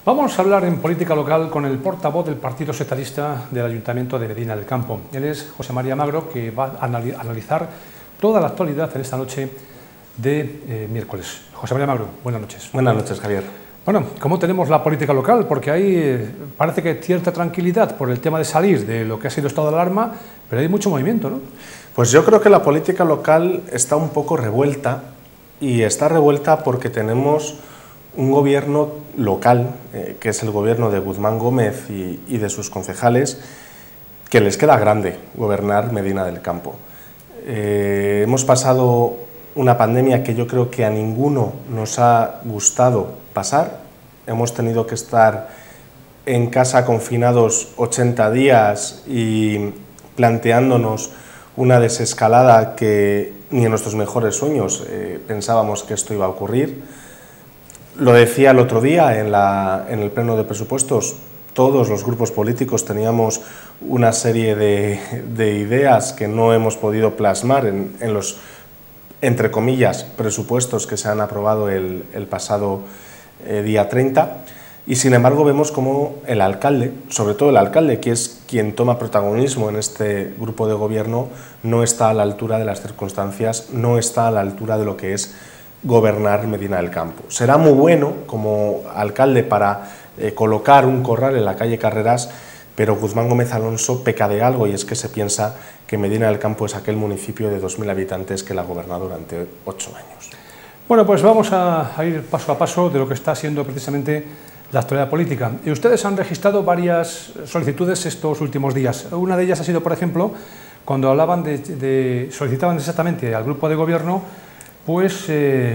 Vamos a hablar en política local con el portavoz del Partido Socialista del Ayuntamiento de Medina del Campo. Él es José María Magro, que va a analizar toda la actualidad en esta noche de miércoles. José María Magro, buenas noches. Buenas noches, Javier. Bueno, ¿cómo tenemos la política local? Porque ahí parece que hay cierta tranquilidad por el tema de salir de lo que ha sido estado de alarma, pero hay mucho movimiento, ¿no? Pues yo creo que la política local está un poco revuelta, y está revuelta porque tenemos un gobierno local, que es el gobierno de Guzmán Gómez y de sus concejales, que les queda grande gobernar Medina del Campo. Hemos pasado una pandemia que yo creo que a ninguno nos ha gustado pasar. Hemos tenido que estar en casa confinados 80 días y planteándonos una desescalada que ni en nuestros mejores sueños pensábamos que esto iba a ocurrir. Lo decía el otro día en el pleno de presupuestos, todos los grupos políticos teníamos una serie de ideas que no hemos podido plasmar en los, entre comillas, presupuestos que se han aprobado el pasado día 30, y sin embargo vemos como el alcalde, sobre todo el alcalde, que es quien toma protagonismo en este grupo de gobierno, no está a la altura de las circunstancias, no está a la altura de lo que es gobernar Medina del Campo. Será muy bueno como alcalde para colocar un corral en la calle Carreras, pero Guzmán Gómez Alonso peca de algo, y es que se piensa que Medina del Campo es aquel municipio de 2.000 habitantes que la ha gobernado durante 8 años. Bueno, pues vamos a ir paso a paso de lo que está siendo precisamente la actualidad política. Y ustedes han registrado varias solicitudes estos últimos días. Una de ellas ha sido, por ejemplo, cuando hablaban solicitaban exactamente al grupo de gobierno, pues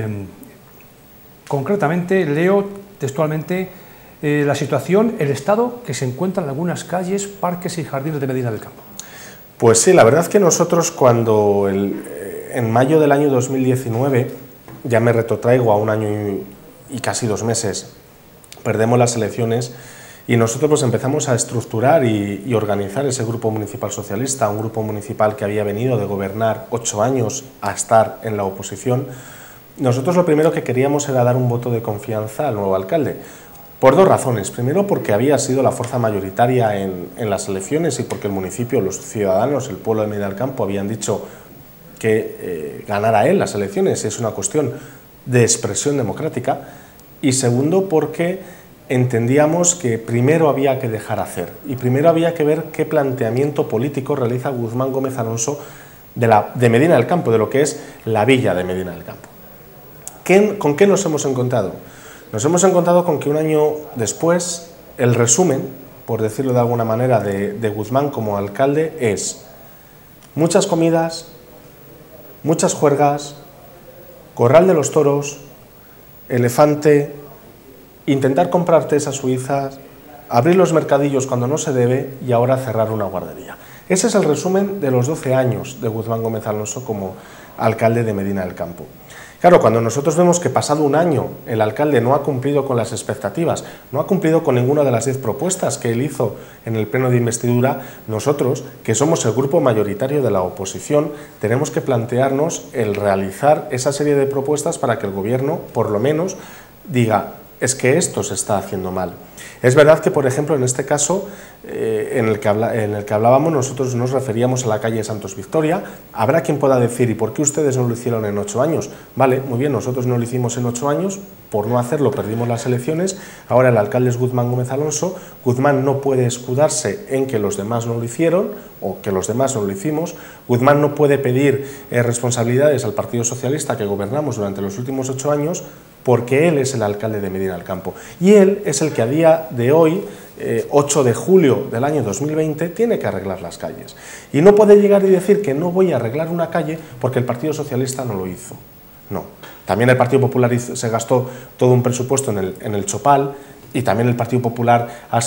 concretamente, leo textualmente, la situación, el estado que se encuentra en algunas calles, parques y jardines de Medina del Campo. Pues sí, la verdad es que nosotros cuando en mayo del año 2019, ya me retrotraigo a un año y casi 2 meses, perdemos las elecciones y nosotros pues empezamos a estructurar y organizar ese grupo municipal socialista, un grupo municipal que había venido de gobernar 8 años a estar en la oposición. Nosotros lo primero que queríamos era dar un voto de confianza al nuevo alcalde, por 2 razones. Primero, porque había sido la fuerza mayoritaria en las elecciones y porque el municipio, los ciudadanos, el pueblo de Medina del Campo habían dicho que ganara él las elecciones, es una cuestión de expresión democrática. Y segundo, porque entendíamos que primero había que dejar hacer y primero había que ver qué planteamiento político realiza Guzmán Gómez Alonso de Medina del Campo, de lo que es la villa de Medina del Campo. ¿Con qué nos hemos encontrado? Nos hemos encontrado con que un año después el resumen, por decirlo de alguna manera, de Guzmán como alcalde es muchas comidas, muchas juergas, corral de los toros, elefante, intentar comprar tesas suizas, abrir los mercadillos cuando no se debe y ahora cerrar una guardería. Ese es el resumen de los 12 años de Guzmán Gómez Alonso como alcalde de Medina del Campo. Claro, cuando nosotros vemos que pasado un año el alcalde no ha cumplido con las expectativas, no ha cumplido con ninguna de las 10 propuestas que él hizo en el pleno de investidura, nosotros, que somos el grupo mayoritario de la oposición, tenemos que plantearnos el realizar esa serie de propuestas para que el gobierno, por lo menos, diga, es que esto se está haciendo mal. Es verdad que, por ejemplo, en este caso en el que hablábamos, nosotros nos referíamos a la calle Santos Victoria. Habrá quien pueda decir, ¿y por qué ustedes no lo hicieron en 8 años? Vale, muy bien, nosotros no lo hicimos en 8 años, por no hacerlo perdimos las elecciones, ahora el alcalde es Guzmán Gómez Alonso, Guzmán no puede escudarse en que los demás no lo hicieron o que los demás no lo hicimos, Guzmán no puede pedir responsabilidades al Partido Socialista que gobernamos durante los últimos 8 años, porque él es el alcalde de Medina del Campo y él es el que a día de hoy, 8 de julio del año 2020, tiene que arreglar las calles. Y no puede llegar y decir que no voy a arreglar una calle porque el Partido Socialista no lo hizo. No. También el Partido Popular se gastó todo un presupuesto en el Chopal, y también el Partido Popular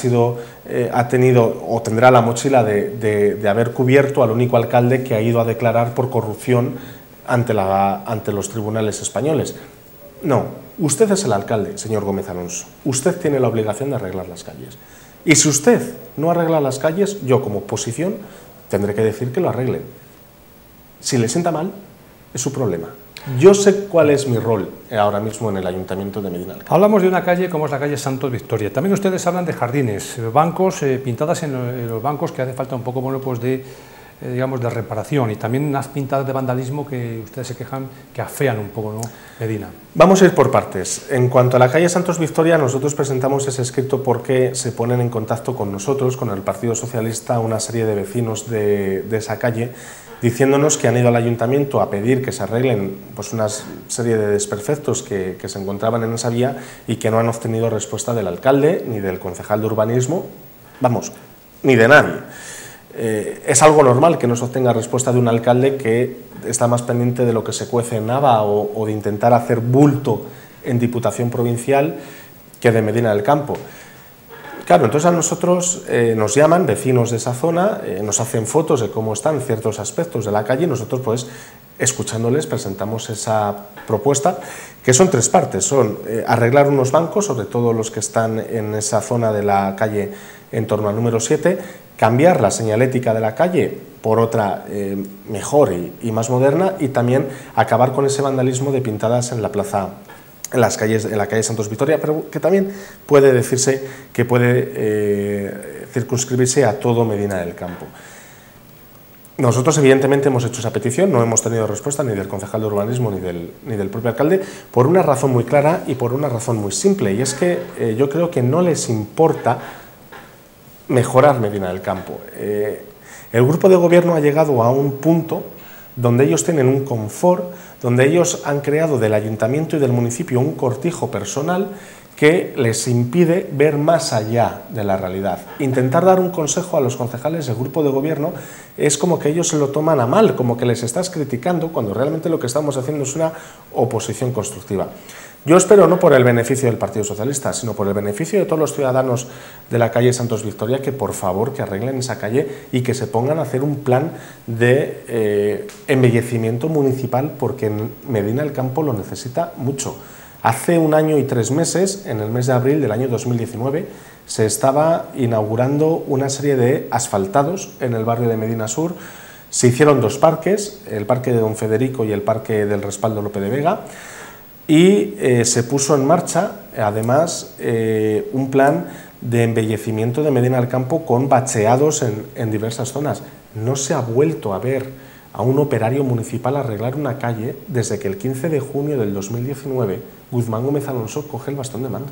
ha tenido o tendrá la mochila de haber cubierto al único alcalde que ha ido a declarar por corrupción ante los tribunales españoles. No, usted es el alcalde, señor Gómez Alonso. Usted tiene la obligación de arreglar las calles. Y si usted no arregla las calles, yo como oposición tendré que decir que lo arreglen. Si le sienta mal, es su problema. Yo sé cuál es mi rol ahora mismo en el Ayuntamiento de Medina del Campo. Hablamos de una calle como es la calle Santos Victoria. También ustedes hablan de jardines, bancos, pintadas en los bancos que hace falta un poco, bueno, pues de, digamos, de reparación, y también unas pintadas de vandalismo que ustedes se quejan que afean un poco, ¿no?, Medina. Vamos a ir por partes. En cuanto a la calle Santos Victoria, nosotros presentamos ese escrito porque se ponen en contacto con nosotros, con el Partido Socialista, una serie de vecinos de esa calle, diciéndonos que han ido al ayuntamiento a pedir que se arreglen pues una serie de desperfectos que se encontraban en esa vía y que no han obtenido respuesta del alcalde, ni del concejal de urbanismo, vamos, ni de nadie. Es algo normal que no se obtenga respuesta de un alcalde que está más pendiente de lo que se cuece en Nava o de intentar hacer bulto en Diputación Provincial que de Medina del Campo. Claro, entonces a nosotros nos llaman vecinos de esa zona, nos hacen fotos de cómo están ciertos aspectos de la calle y nosotros, pues, escuchándoles, presentamos esa propuesta, que son tres partes. Son arreglar unos bancos, sobre todo los que están en esa zona de la calle en torno al número 7, cambiar la señalética de la calle por otra mejor y más moderna, y también acabar con ese vandalismo de pintadas en la plaza, en la calle Santos Victoria, pero que también puede decirse que puede circunscribirse a todo Medina del Campo. Nosotros, evidentemente, hemos hecho esa petición, no hemos tenido respuesta ni del concejal de urbanismo ni del propio alcalde, por una razón muy clara y por una razón muy simple, y es que yo creo que no les importa mejorar Medina del Campo. El grupo de gobierno ha llegado a un punto donde ellos tienen un confort, donde ellos han creado del ayuntamiento y del municipio un cortijo personal que les impide ver más allá de la realidad. Intentar dar un consejo a los concejales del grupo de gobierno es como que ellos se lo toman a mal, como que les estás criticando, cuando realmente lo que estamos haciendo es una oposición constructiva. Yo espero, no por el beneficio del Partido Socialista, sino por el beneficio de todos los ciudadanos de la calle Santos Victoria, que por favor que arreglen esa calle y que se pongan a hacer un plan de embellecimiento municipal, porque en Medina del Campo lo necesita mucho. Hace 1 año y 3 meses, en el mes de abril del año 2019, se estaba inaugurando una serie de asfaltados en el barrio de Medina Sur. Se hicieron 2 parques, el parque de Don Federico y el parque del Respaldo Lope de Vega, y se puso en marcha, además, un plan de embellecimiento de Medina del Campo con bacheados en diversas zonas. No se ha vuelto a ver a un operario municipal arreglar una calle desde que el 15 de junio del 2019 Guzmán Gómez Alonso coge el bastón de mando.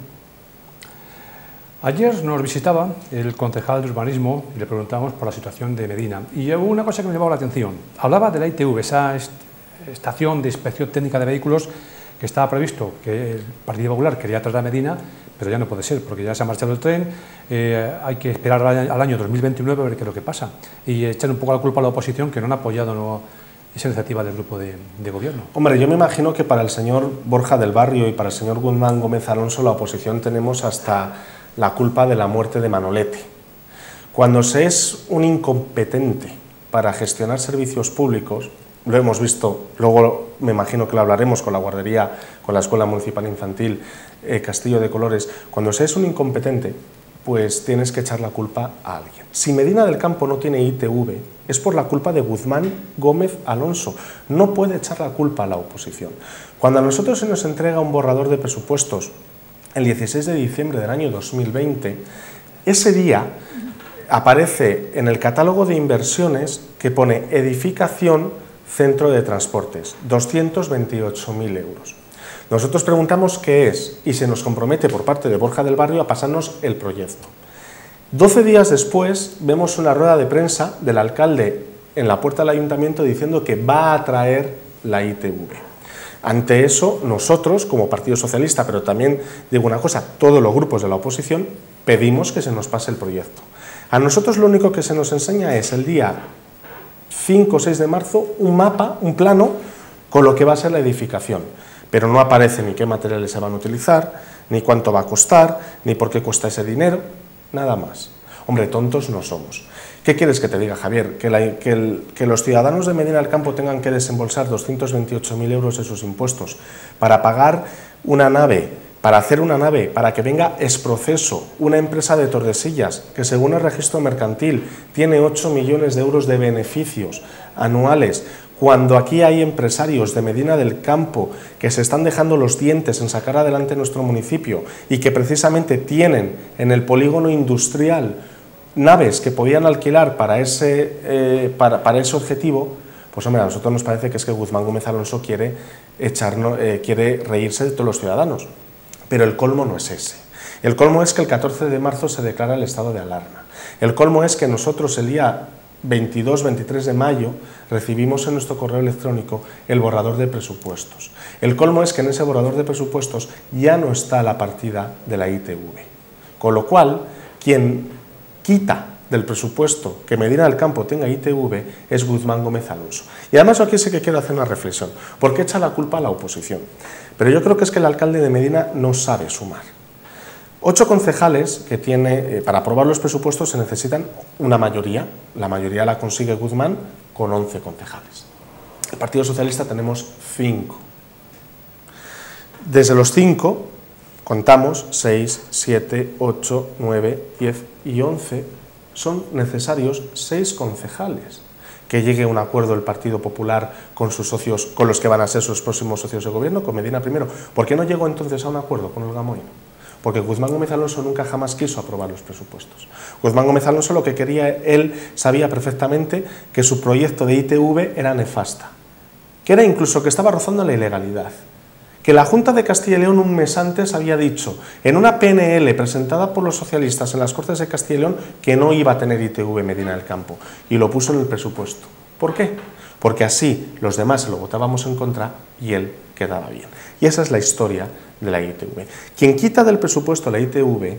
Ayer nos visitaba el concejal de urbanismo y le preguntábamos por la situación de Medina, y hubo una cosa que me llamó la atención. Hablaba de la ITV, esa estación de inspección técnica de vehículos que estaba previsto, que el Partido Popular quería traer a Medina, pero ya no puede ser, porque ya se ha marchado el tren, hay que esperar al año 2029 a ver qué es lo que pasa, y echar un poco la culpa a la oposición, que no han apoyado esa iniciativa del grupo de gobierno. Hombre, yo me imagino que para el señor Borja del Barrio y para el señor Guzmán Gómez Alonso, la oposición tenemos hasta la culpa de la muerte de Manolete. Cuando se es un incompetente para gestionar servicios públicos, lo hemos visto, luego me imagino que lo hablaremos con la guardería, con la Escuela Municipal Infantil Castillo de Colores, cuando se es un incompetente, pues tienes que echar la culpa a alguien. Si Medina del Campo no tiene ITV, es por la culpa de Guzmán Gómez Alonso, no puede echar la culpa a la oposición. Cuando a nosotros se nos entrega un borrador de presupuestos el 16 de diciembre del año 2020, ese día aparece en el catálogo de inversiones que pone edificación centro de transportes, 228.000 euros. Nosotros preguntamos qué es y se nos compromete por parte de Borja del Barrio a pasarnos el proyecto. 12 días después vemos una rueda de prensa del alcalde en la puerta del ayuntamiento diciendo que va a traer la ITV. Ante eso, nosotros, como Partido Socialista, pero también digo una cosa, todos los grupos de la oposición, pedimos que se nos pase el proyecto. A nosotros lo único que se nos enseña es el día 5 o 6 de marzo un mapa, un plano con lo que va a ser la edificación, pero no aparece ni qué materiales se van a utilizar, ni cuánto va a costar, ni por qué cuesta ese dinero, nada más. Hombre, tontos no somos. ¿Qué quieres que te diga, Javier? ¿Que los ciudadanos de Medina del Campo tengan que desembolsar 228.000 euros de sus impuestos para pagar una nave, para hacer una nave, para que venga Esproceso, una empresa de Tordesillas, que según el registro mercantil tiene 8 millones de euros de beneficios anuales, cuando aquí hay empresarios de Medina del Campo que se están dejando los dientes en sacar adelante nuestro municipio y que precisamente tienen en el polígono industrial naves que podían alquilar para ese objetivo, pues hombre, a nosotros nos parece que es que Guzmán Gómez Alonso quiere reírse de todos los ciudadanos, pero el colmo no es ese. El colmo es que el 14 de marzo se declara el estado de alarma. El colmo es que nosotros el día 22-23 de mayo recibimos en nuestro correo electrónico el borrador de presupuestos. El colmo es que en ese borrador de presupuestos ya no está la partida de la ITV. Con lo cual, quien quita del presupuesto que Medina del Campo tenga ITV es Guzmán Gómez Alonso. Y además aquí sí que quiero hacer una reflexión, porque echa la culpa a la oposición. Pero yo creo que es que el alcalde de Medina no sabe sumar. 8 concejales que tiene, para aprobar los presupuestos se necesitan una mayoría, la mayoría la consigue Guzmán con 11 concejales. El Partido Socialista tenemos 5. Desde los 5 contamos 6, 7, 8, 9, 10 y 11, son necesarios 6 concejales. Que llegue a un acuerdo el Partido Popular con sus socios, con los que van a ser sus próximos socios de gobierno, con Medina primero. ¿Por qué no llegó entonces a un acuerdo con Olga Moino? Porque Guzmán Gómez Alonso nunca jamás quiso aprobar los presupuestos. Guzmán Gómez Alonso lo que quería, él sabía perfectamente que su proyecto de ITV era nefasta, que era incluso que estaba rozando la ilegalidad, que la Junta de Castilla y León un mes antes había dicho en una PNL presentada por los socialistas en las Cortes de Castilla y León que no iba a tener ITV Medina del Campo, y lo puso en el presupuesto. ¿Por qué? Porque así los demás se lo votábamos en contra y él quedaba bien. Y esa es la historia de la ITV. Quien quita del presupuesto la ITV,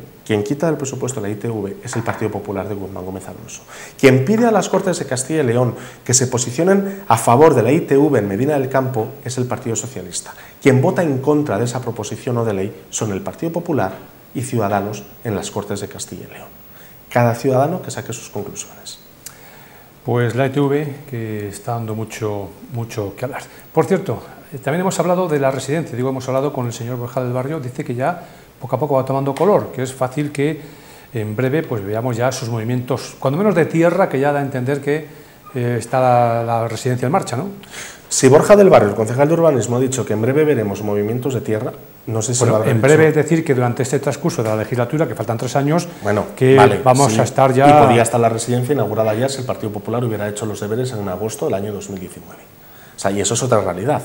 es el Partido Popular de Guzmán Gómez Alonso. Quien pide a las Cortes de Castilla y León que se posicionen a favor de la ITV en Medina del Campo es el Partido Socialista. Quien vota en contra de esa proposición o de ley son el Partido Popular y Ciudadanos en las Cortes de Castilla y León. Cada ciudadano que saque sus conclusiones. Pues la ITV, que está dando mucho que hablar. Por cierto, también hemos hablado de la residencia, hemos hablado con el señor Borja del Barrio, dice que ya poco a poco va tomando color, que es fácil que en breve pues veamos ya sus movimientos, cuando menos de tierra, que ya da a entender que está la residencia en marcha, ¿no? Si Borja del Barrio, el concejal de urbanismo, ha dicho que en breve veremos movimientos de tierra, no sé si bueno, lo habrá en dicho. breve es decir que durante este transcurso de la legislatura, que faltan 3 años, bueno, que vale, vamos a estar ya... Y podría estar la residencia inaugurada ya si el Partido Popular hubiera hecho los deberes en agosto del año 2019. O sea, y eso es otra realidad.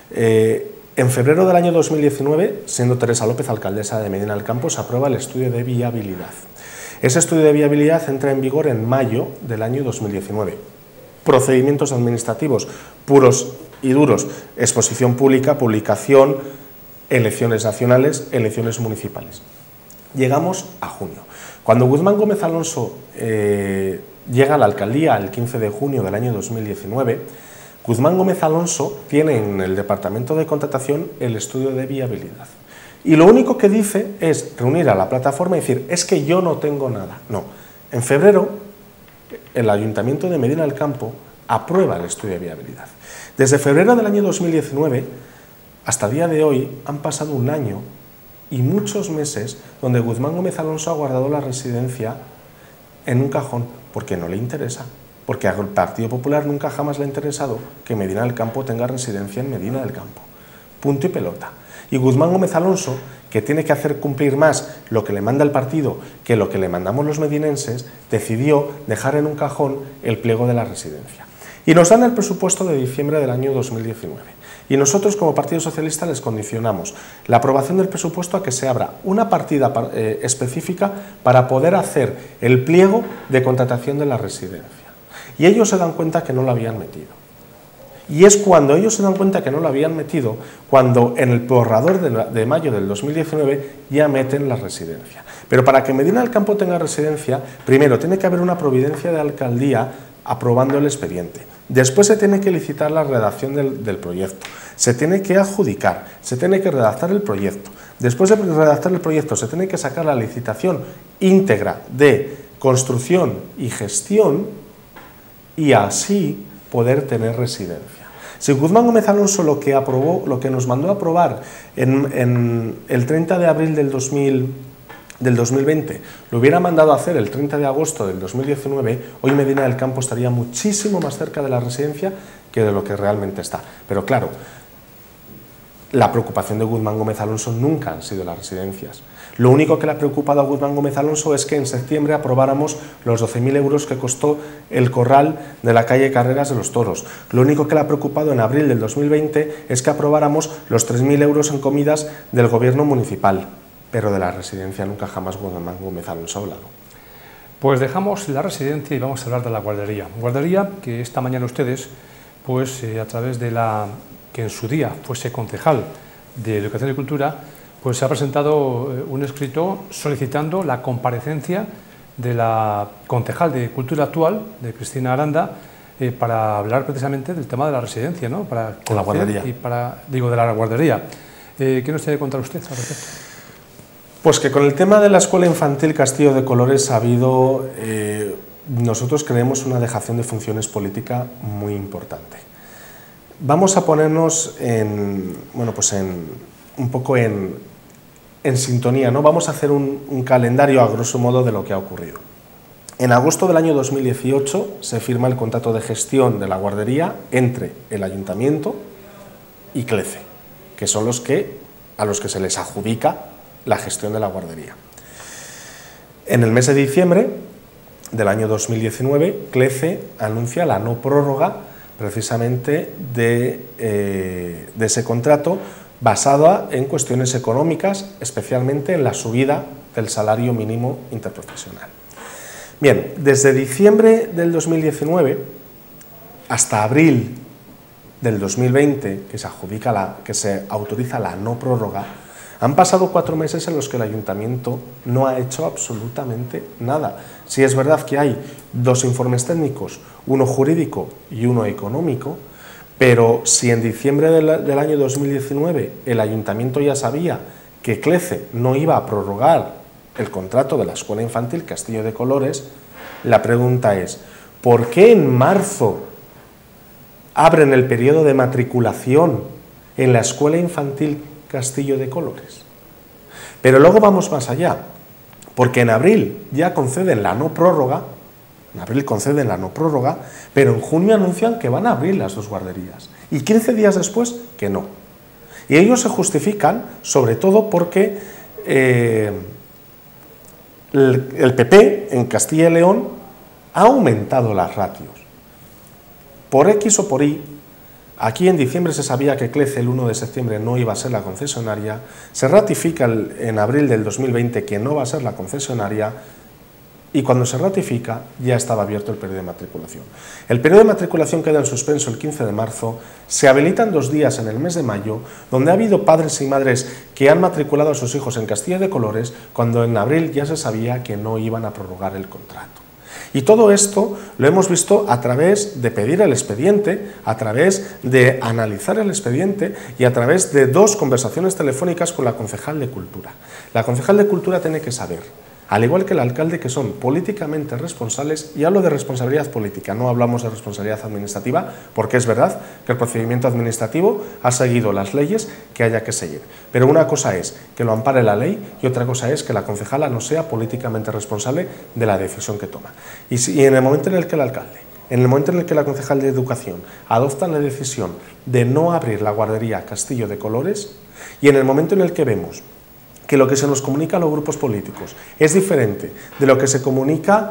En febrero del año 2019, siendo Teresa López alcaldesa de Medina del Campo, se aprueba el estudio de viabilidad. Ese estudio de viabilidad entra en vigor en mayo del año 2019. Procedimientos administrativos puros y duros, exposición pública, publicación, elecciones nacionales, elecciones municipales. Llegamos a junio. Cuando Guzmán Gómez Alonso llega a la alcaldía el 15 de junio del año 2019, Guzmán Gómez Alonso tiene en el departamento de contratación el estudio de viabilidad. Y lo único que dice es reunir a la plataforma y decir, es que yo no tengo nada. No. En febrero, el Ayuntamiento de Medina del Campo aprueba el estudio de viabilidad. Desde febrero del año 2019 hasta el día de hoy han pasado un año y muchos meses donde Guzmán Gómez Alonso ha guardado la residencia en un cajón porque no le interesa. Porque al Partido Popular nunca jamás le ha interesado que Medina del Campo tenga residencia en Medina del Campo. Punto y pelota. Y Guzmán Gómez Alonso, que tiene que hacer cumplir más lo que le manda el partido que lo que le mandamos los medinenses, decidió dejar en un cajón el pliego de la residencia. Y nos dan el presupuesto de diciembre del año 2019. Y nosotros como Partido Socialista les condicionamos la aprobación del presupuesto a que se abra una partida específica para poder hacer el pliego de contratación de la residencia. Y ellos se dan cuenta que no lo habían metido. Y es cuando ellos se dan cuenta que no lo habían metido, cuando en el borrador de mayo del 2019 ya meten la residencia. Pero para que Medina del Campo tenga residencia, primero tiene que haber una providencia de alcaldía aprobando el expediente. Después se tiene que licitar la redacción del proyecto. Se tiene que adjudicar, se tiene que redactar el proyecto. Después de redactar el proyecto se tiene que sacar la licitación íntegra de construcción y gestión y así poder tener residencia. Si Guzmán Gómez Alonso lo que nos mandó a aprobar en el 30 de abril del 2020, lo hubiera mandado a hacer el 30 de agosto del 2019, hoy Medina del Campo estaría muchísimo más cerca de la residencia que de lo que realmente está. Pero claro, la preocupación de Guzmán Gómez Alonso nunca han sido las residencias. Lo único que le ha preocupado a Guzmán Gómez Alonso es que en septiembre aprobáramos los 12.000 euros que costó el corral de la calle Carreras de los Toros. Lo único que le ha preocupado en abril del 2020 es que aprobáramos los 3.000 euros en comidas del gobierno municipal. Pero de la residencia nunca jamás Guzmán Gómez Alonso ha hablado. Pues dejamos la residencia y vamos a hablar de la guardería. Guardería que esta mañana ustedes, pues a través de la que en su día fuese concejal de Educación y Cultura, pues se ha presentado un escrito solicitando la comparecencia de la concejal de Cultura actual, de Cristina Aranda, para hablar precisamente del tema de la residencia, ¿no? Con la guardería. De la guardería. ¿Qué nos tiene que contar usted al respecto? Pues que con el tema de la escuela infantil Castillo de Colores ha habido, nosotros creemos, una dejación de funciones política muy importante. Vamos a ponernos un poco en sintonía, ¿no? Vamos a hacer un calendario a grosso modo de lo que ha ocurrido. En agosto del año 2018 se firma el contrato de gestión de la guardería entre el Ayuntamiento y CLECE, que son a los que se les adjudica la gestión de la guardería. En el mes de diciembre del año 2019, CLECE anuncia la no prórroga precisamente de ese contrato, basada en cuestiones económicas, especialmente en la subida del salario mínimo interprofesional. Bien, desde diciembre del 2019 hasta abril del 2020, que se autoriza la no prórroga, han pasado 4 meses en los que el Ayuntamiento no ha hecho absolutamente nada. Sí es verdad que hay 2 informes técnicos, uno jurídico y uno económico, pero si en diciembre del año 2019 el Ayuntamiento ya sabía que CLECE no iba a prorrogar el contrato de la Escuela Infantil Castillo de Colores, la pregunta es, ¿por qué en marzo abren el periodo de matriculación en la Escuela Infantil Castillo de Colores? Pero luego vamos más allá, porque en abril ya conceden la no prórroga, pero en junio anuncian que van a abrir las 2 guarderías y 15 días después que no. Y ellos se justifican sobre todo porque el PP en Castilla y León ha aumentado las ratios. Por X o por Y, aquí en diciembre se sabía que CLECE el 1 de septiembre no iba a ser la concesionaria, se ratifica en abril del 2020 que no va a ser la concesionaria, y cuando se ratifica ya estaba abierto el periodo de matriculación. El periodo de matriculación queda en suspenso el 15 de marzo, se habilitan 2 días en el mes de mayo, donde ha habido padres y madres que han matriculado a sus hijos en Castilla de Colores, cuando en abril ya se sabía que no iban a prorrogar el contrato. Y todo esto lo hemos visto a través de pedir el expediente, a través de analizar el expediente y a través de 2 conversaciones telefónicas con la concejal de Cultura. La concejal de Cultura tiene que saber, al igual que el alcalde, que son políticamente responsables, y hablo de responsabilidad política, no hablamos de responsabilidad administrativa, porque es verdad que el procedimiento administrativo ha seguido las leyes que haya que seguir. Pero una cosa es que lo ampare la ley y otra cosa es que la concejala no sea políticamente responsable de la decisión que toma. Y en el momento en el que el alcalde, en el momento en el que la concejal de Educación adoptan la decisión de no abrir la guardería Castillo de Colores, y en el momento en el que vemos que lo que se nos comunica a los grupos políticos es diferente de lo que se comunica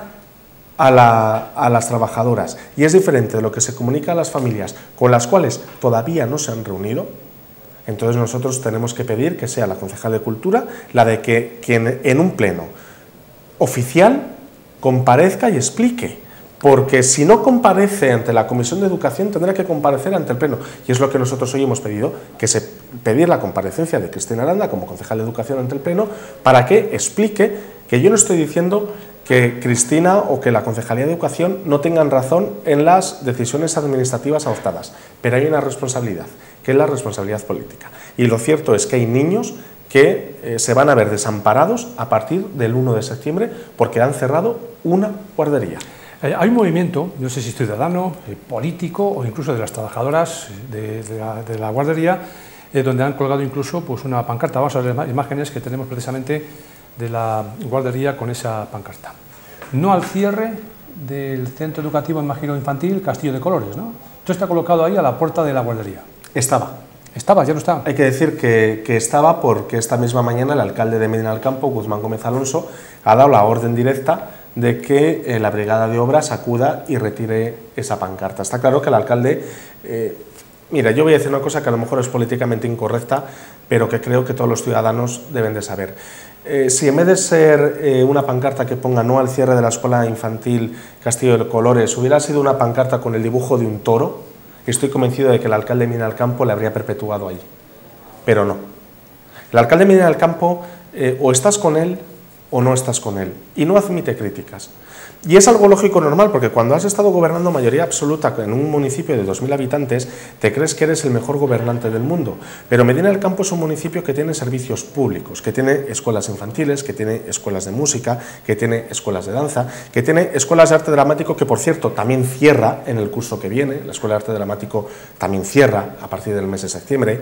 a las trabajadoras y es diferente de lo que se comunica a las familias con las cuales todavía no se han reunido, entonces nosotros tenemos que pedir que sea la concejal de Cultura la de que en un pleno oficial comparezca y explique. Porque si no comparece ante la Comisión de Educación, tendrá que comparecer ante el Pleno. Y es lo que nosotros hoy hemos pedido, pedir la comparecencia de Cristina Aranda como concejal de Educación ante el Pleno, para que explique que yo no estoy diciendo que Cristina o que la Concejalía de Educación no tengan razón en las decisiones administrativas adoptadas, pero hay una responsabilidad, que es la responsabilidad política. Y lo cierto es que hay niños que se van a ver desamparados a partir del 1 de septiembre porque han cerrado una guardería. Hay un movimiento, no sé si ciudadano, político o incluso de las trabajadoras de la guardería, donde han colgado incluso pues, una pancarta. Vamos a ver las imágenes que tenemos precisamente de la guardería con esa pancarta. No al cierre del centro educativo, imagino, infantil Castillo de Colores, ¿no? Usted está colocado ahí a la puerta de la guardería. Estaba. ¿Estaba? ¿Ya no está? Hay que decir que estaba porque esta misma mañana el alcalde de Medina del Campo, Guzmán Gómez Alonso, ha dado la orden directa de que la brigada de obras acuda y retire esa pancarta. Está claro que el alcalde... mira, yo voy a decir una cosa que a lo mejor es políticamente incorrecta, pero que creo que todos los ciudadanos deben de saber. Si en vez de ser una pancarta que ponga no al cierre de la escuela infantil Castillo de Colores, hubiera sido una pancarta con el dibujo de un toro, estoy convencido de que el alcalde de Medina del Campo le habría perpetuado allí. Pero no. El alcalde de Medina del Campo, o estás con él o no estás con él, y no admite críticas. Y es algo lógico normal, porque cuando has estado gobernando mayoría absoluta en un municipio de 2.000 habitantes, te crees que eres el mejor gobernante del mundo. Pero Medina del Campo es un municipio que tiene servicios públicos, que tiene escuelas infantiles, que tiene escuelas de música, que tiene escuelas de danza, que tiene escuelas de arte dramático, que por cierto también cierra en el curso que viene. La escuela de arte dramático también cierra a partir del mes de septiembre.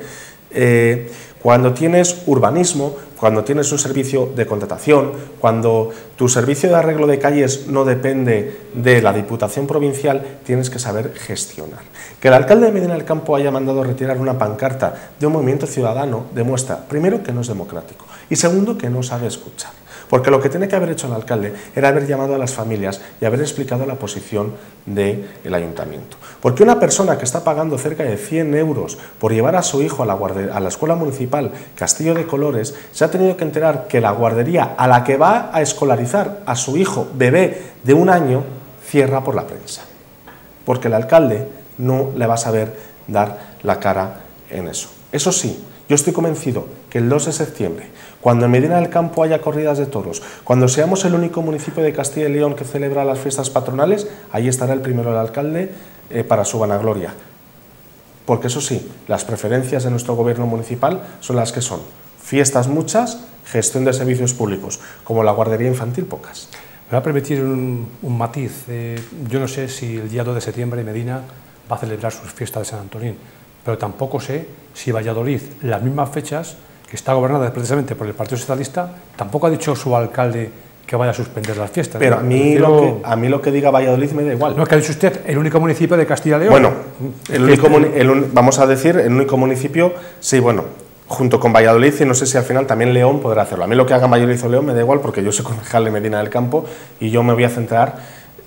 Cuando tienes urbanismo, cuando tienes un servicio de contratación, cuando tu servicio de arreglo de calles no depende de la Diputación Provincial, tienes que saber gestionar. Que el alcalde de Medina del Campo haya mandado retirar una pancarta de un movimiento ciudadano demuestra, primero, que no es democrático y segundo, que no sabe escuchar. Porque lo que tiene que haber hecho el alcalde era haber llamado a las familias y haber explicado la posición del ayuntamiento. Porque una persona que está pagando cerca de 100 euros por llevar a su hijo a la escuela municipal Castillo de Colores, se ha tenido que enterar que la guardería a la que va a escolarizar a su hijo bebé de 1 año cierra por la prensa. Porque el alcalde no le va a saber dar la cara en eso. Eso sí, yo estoy convencido que el 2 de septiembre, cuando en Medina del Campo haya corridas de toros, cuando seamos el único municipio de Castilla y León que celebra las fiestas patronales, ahí estará el primero el alcalde para su vanagloria. Porque eso sí, las preferencias de nuestro gobierno municipal son las que son. Fiestas muchas, gestión de servicios públicos, como la guardería infantil pocas. Me va a permitir un matiz. Yo no sé si el día 2 de septiembre Medina va a celebrar sus fiestas de San Antonín, pero tampoco sé si Valladolid, las mismas fechas, que está gobernada precisamente por el Partido Socialista, tampoco ha dicho su alcalde que vaya a suspender las fiestas. Pero a mí lo que diga Valladolid me da igual. No, es que ha dicho usted el único municipio de Castilla y León. Bueno, vamos a decir el único municipio, sí, bueno, junto con Valladolid, y no sé si al final también León podrá hacerlo. A mí lo que hagan Valladolid o León me da igual, porque yo soy concejal de Medina del Campo y yo me voy a centrar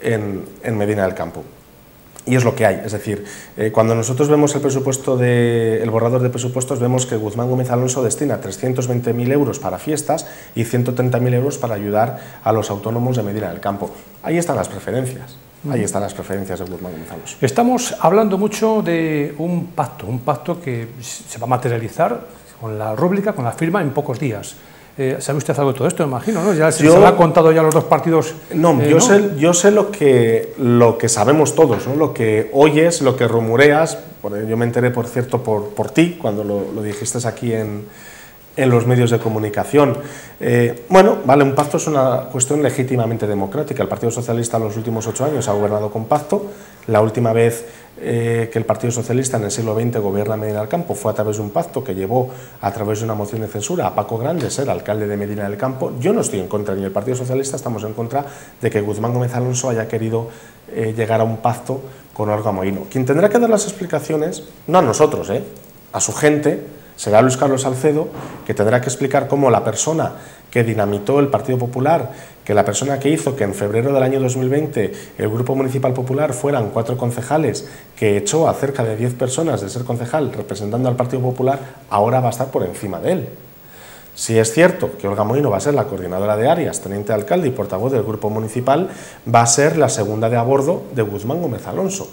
en Medina del Campo. Y es lo que hay, es decir, cuando nosotros vemos el presupuesto el borrador de presupuestos, vemos que Guzmán Gómez Alonso destina 320.000 euros para fiestas y 130.000 euros para ayudar a los autónomos de Medina del Campo. Ahí están las preferencias, ahí están las preferencias de Guzmán Gómez Alonso. Estamos hablando mucho de un pacto que se va a materializar con la rúbrica, con la firma en pocos días. ¿Sabe usted algo de todo esto, me imagino, ¿no? ¿Se lo ha contado ya los dos partidos? No, yo sé lo que sabemos todos, ¿no? Lo que oyes, lo que rumoreas. Yo me enteré, por cierto, por ti, cuando lo dijiste aquí en los medios de comunicación. Bueno, vale, un pacto es una cuestión legítimamente democrática. El Partido Socialista en los últimos 8 años ha gobernado con pacto. La última vez que el Partido Socialista en el siglo XX gobierna Medina del Campo fue a través de un pacto que llevó a través de una moción de censura a Paco Grande ser alcalde de Medina del Campo. Yo no estoy en contra, ni el Partido Socialista estamos en contra de que Guzmán Gómez Alonso haya querido llegar a un pacto con Olga Moino. Quien tendrá que dar las explicaciones, no a nosotros, a su gente, será Luis Carlos Salcedo, que tendrá que explicar cómo la persona que dinamitó el Partido Popular, que la persona que hizo que en febrero del año 2020 el Grupo Municipal Popular fueran 4 concejales, que echó a cerca de 10 personas de ser concejal representando al Partido Popular, ahora va a estar por encima de él. Si es cierto que Olga Moino va a ser la coordinadora de áreas, teniente de alcalde y portavoz del Grupo Municipal, va a ser la segunda de a bordo de Guzmán Gómez Alonso.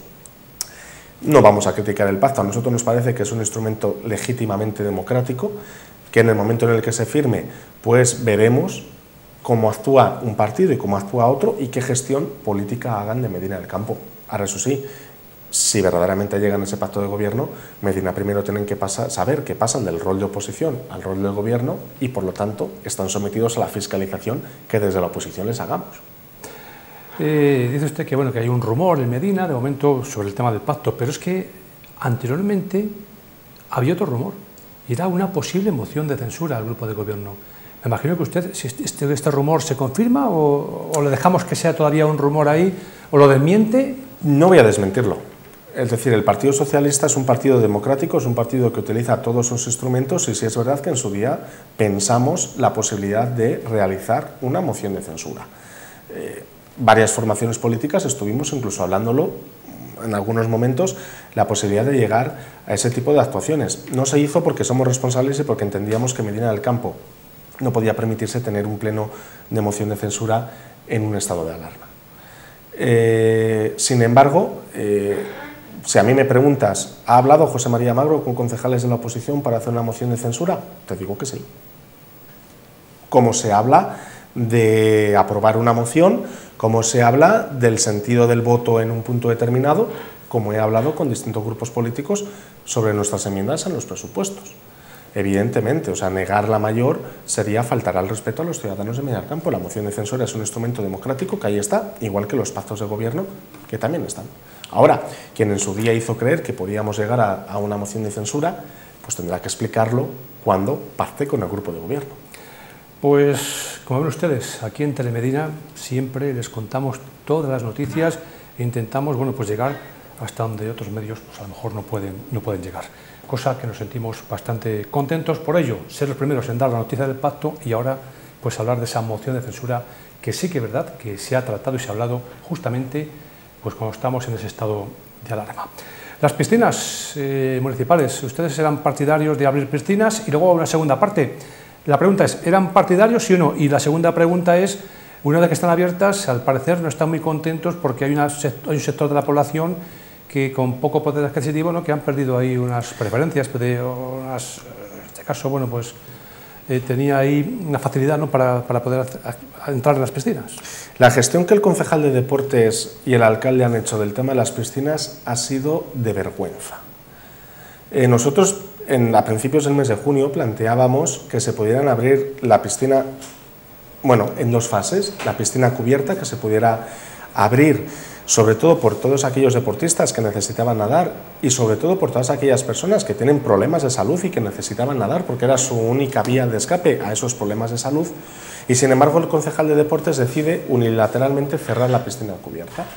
No vamos a criticar el pacto, a nosotros nos parece que es un instrumento legítimamente democrático, que en el momento en el que se firme, pues veremos cómo actúa un partido y cómo actúa otro y qué gestión política hagan de Medina del Campo. Ahora, eso sí, si verdaderamente llegan a ese pacto de gobierno, Medina primero tienen que saber que pasan del rol de oposición al rol del gobierno y, por lo tanto, están sometidos a la fiscalización que desde la oposición les hagamos. Dice usted que, bueno, que hay un rumor en Medina, de momento, sobre el tema del pacto, pero es que anteriormente había otro rumor, y era una posible moción de censura al grupo de gobierno. Me imagino que usted, si este rumor se confirma o le dejamos que sea todavía un rumor ahí, o lo desmiente. No voy a desmentirlo. Es decir, el Partido Socialista es un partido democrático, es un partido que utiliza todos sus instrumentos y sí es verdad que en su día pensamos la posibilidad de realizar una moción de censura. Varias formaciones políticas estuvimos incluso hablándolo en algunos momentos, la posibilidad de llegar a ese tipo de actuaciones. No se hizo porque somos responsables y porque entendíamos que Medina del Campo no podía permitirse tener un pleno de moción de censura en un estado de alarma. Sin embargo, si a mí me preguntas, ¿ha hablado José María Magro con concejales de la oposición para hacer una moción de censura? Te digo que sí. Como se habla de aprobar una moción, como se habla del sentido del voto en un punto determinado, como he hablado con distintos grupos políticos sobre nuestras enmiendas en los presupuestos. Evidentemente, o sea, negar la mayor sería faltar al respeto a los ciudadanos de Medina del Campo. La moción de censura es un instrumento democrático que ahí está, igual que los pactos de gobierno, que también están. Ahora, quien en su día hizo creer que podíamos llegar a una moción de censura, pues tendrá que explicarlo cuando pacte con el grupo de gobierno. Pues, como ven ustedes, aquí en Telemedina siempre les contamos todas las noticias e intentamos, bueno, pues llegar hasta donde otros medios pues a lo mejor no pueden llegar. Cosa que nos sentimos bastante contentos por ello, ser los primeros en dar la noticia del pacto y ahora pues hablar de esa moción de censura que sí que es verdad que se ha tratado y se ha hablado justamente pues cuando estamos en ese estado de alarma. Las piscinas municipales, ustedes eran partidarios de abrir piscinas y luego una segunda parte. La pregunta es, ¿eran partidarios sí o no? Y la segunda pregunta es, una vez que están abiertas, al parecer no están muy contentos porque hay un sector de la población que con poco poder adquisitivo, ¿no?, que han perdido ahí unas preferencias, en este caso, bueno, pues tenía ahí una facilidad, ¿no?, para poder entrar en las piscinas. La gestión que el concejal de Deportes y el alcalde han hecho del tema de las piscinas ha sido de vergüenza. Nosotros, a principios del mes de junio, planteábamos que se pudieran abrir la piscina, bueno, en dos fases, la piscina cubierta, que se pudiera abrir sobre todo por todos aquellos deportistas que necesitaban nadar y sobre todo por todas aquellas personas que tienen problemas de salud y que necesitaban nadar porque era su única vía de escape a esos problemas de salud, y sin embargo el concejal de Deportes decide unilateralmente cerrar la piscina cubierta.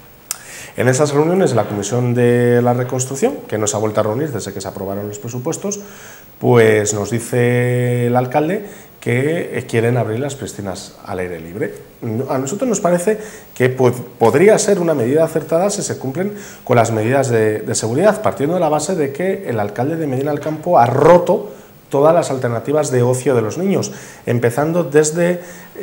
En esas reuniones de la Comisión de la Reconstrucción, que no se ha vuelto a reunir desde que se aprobaron los presupuestos, pues nos dice el alcalde que quieren abrir las piscinas al aire libre. A nosotros nos parece que podría ser una medida acertada si se cumplen con las medidas de seguridad, partiendo de la base de que el alcalde de Medina del Campo ha roto todas las alternativas de ocio de los niños, empezando desde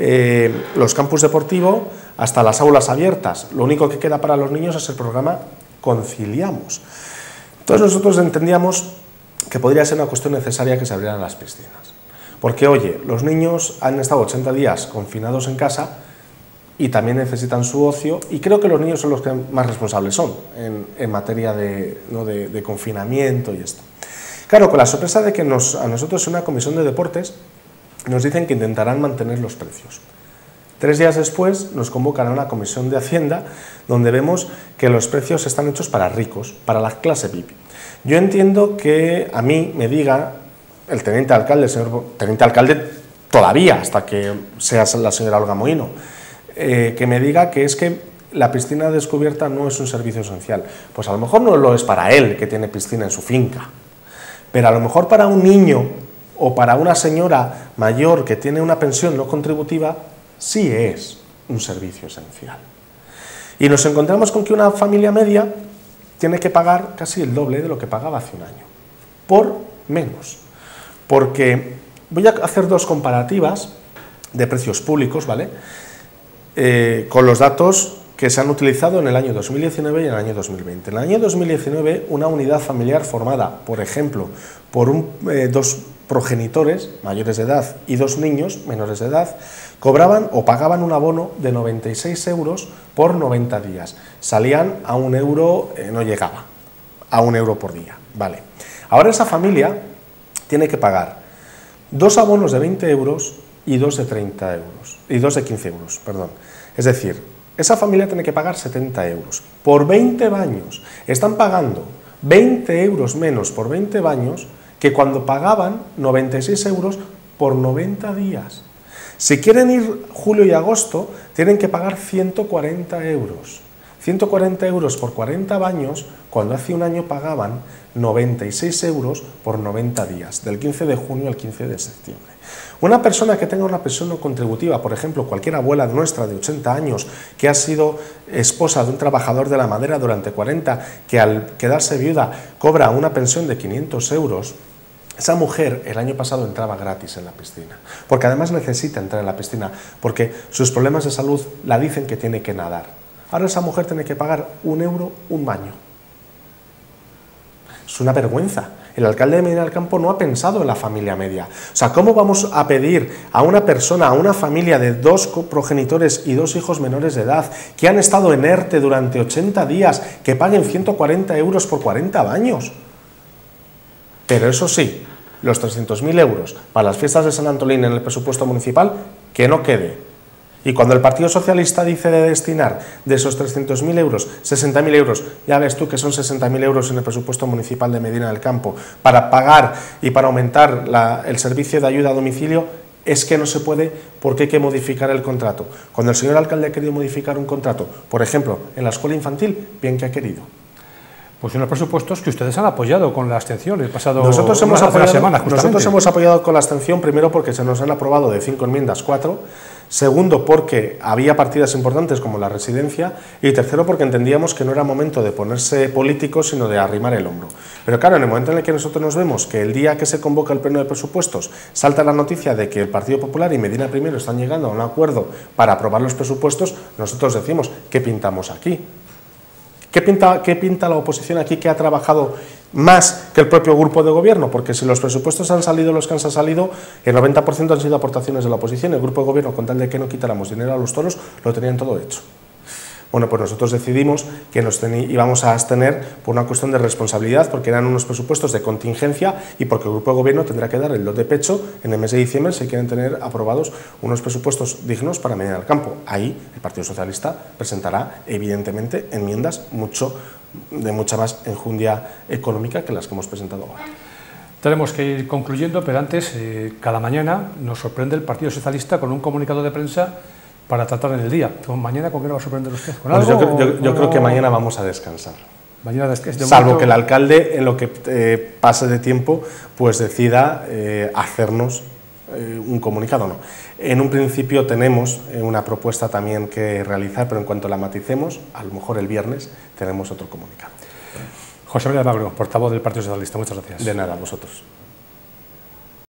los campus deportivos hasta las aulas abiertas. Lo único que queda para los niños es el programa Conciliamos. Entonces nosotros entendíamos que podría ser una cuestión necesaria que se abrieran las piscinas. Porque, oye, los niños han estado 80 días confinados en casa y también necesitan su ocio, y creo que los niños son los que más responsables son en materia de confinamiento y esto. Claro, con la sorpresa de que a nosotros en una comisión de deportes nos dicen que intentarán mantener los precios. 3 días después nos convocan a una comisión de Hacienda donde vemos que los precios están hechos para ricos, para la clase VIP. Yo entiendo que a mí me diga el teniente alcalde, señor teniente alcalde todavía, hasta que sea la señora Olga Mohino, que me diga que es que la piscina descubierta no es un servicio esencial. Pues a lo mejor no lo es para él, que tiene piscina en su finca, pero a lo mejor para un niño o para una señora mayor que tiene una pensión no contributiva, sí es un servicio esencial. Y nos encontramos con que una familia media tiene que pagar casi el doble de lo que pagaba hace un año, por menos. Porque voy a hacer dos comparativas de precios públicos, ¿vale? Con los datos que se han utilizado en el año 2019 y en el año 2020. En el año 2019, una unidad familiar formada, por ejemplo, por dos progenitores mayores de edad y 2 niños menores de edad, cobraban o pagaban un abono de 96 euros por 90 días. Salían a 1 euro, no llegaba, a 1 euro por día, ¿vale? Ahora esa familia tiene que pagar 2 abonos de 20 euros y 2 de 30 euros, y 2 de 15 euros, perdón. Es decir, esa familia tiene que pagar 70 euros. Por 20 baños, están pagando 20 euros menos por 20 baños que cuando pagaban 96 euros por 90 días. Si quieren ir julio y agosto, tienen que pagar 140 euros. 140 euros por 40 baños, cuando hace un año pagaban 96 euros por 90 días, del 15 de junio al 15 de septiembre. Una persona que tenga una pensión no contributiva, por ejemplo, cualquier abuela nuestra de 80 años que ha sido esposa de un trabajador de la madera durante 40, que al quedarse viuda cobra una pensión de 500 euros, esa mujer el año pasado entraba gratis en la piscina, porque además necesita entrar en la piscina, porque sus problemas de salud la dicen que tiene que nadar. Ahora esa mujer tiene que pagar 1 euro un baño. Es una vergüenza. El alcalde de Medina del Campo no ha pensado en la familia media. O sea, ¿cómo vamos a pedir a una persona, a una familia de 2 progenitores y 2 hijos menores de edad, que han estado en ERTE durante 80 días, que paguen 140 euros por 40 baños? Pero eso sí, los 300.000 euros para las fiestas de San Antolín en el presupuesto municipal, que no quede. Y cuando el Partido Socialista dice de destinar de esos 300.000 euros, 60.000 euros, ya ves tú que son 60.000 euros en el presupuesto municipal de Medina del Campo, para pagar y para aumentar el servicio de ayuda a domicilio, es que no se puede porque hay que modificar el contrato. Cuando el señor alcalde ha querido modificar un contrato, por ejemplo, en la escuela infantil, bien que ha querido. Pues unos presupuestos que ustedes han apoyado con la abstención el pasado Nosotros hemos hemos apoyado con la abstención, primero porque se nos han aprobado de 5 enmiendas 4, segundo porque había partidas importantes como la residencia, y tercero porque entendíamos que no era momento de ponerse políticos sino de arrimar el hombro. Pero claro, en el momento en el que nosotros nos vemos que el día que se convoca el pleno de presupuestos salta la noticia de que el Partido Popular y Medina Primero están llegando a un acuerdo para aprobar los presupuestos, nosotros decimos, ¿qué pintamos aquí? ¿Qué pinta la oposición aquí, que ha trabajado más que el propio grupo de gobierno? Porque si los presupuestos han salido los que han salido, el 90% han sido aportaciones de la oposición. El grupo de gobierno, con tal de que no quitáramos dinero a los toros, lo tenían todo hecho. Bueno, pues nosotros decidimos que íbamos a abstener por una cuestión de responsabilidad, porque eran unos presupuestos de contingencia y porque el grupo de gobierno tendrá que dar el do de pecho en el mes de diciembre si quieren tener aprobados unos presupuestos dignos para Medina del Campo. Ahí el Partido Socialista presentará, evidentemente, enmiendas de mucha más enjundia económica que las que hemos presentado ahora. Tenemos que ir concluyendo, pero antes, cada mañana nos sorprende el Partido Socialista con un comunicado de prensa para tratar en el día. ¿Mañana con qué nos va a sorprender usted? ¿Con algo? Yo creo que mañana vamos a descansar. Salvo que el alcalde, en lo que pase de tiempo, pues decida hacernos un comunicado. No. En un principio tenemos una propuesta también que realizar, pero en cuanto la maticemos, a lo mejor el viernes tenemos otro comunicado. José María Almagro, portavoz del Partido Socialista, muchas gracias. De nada, a vosotros.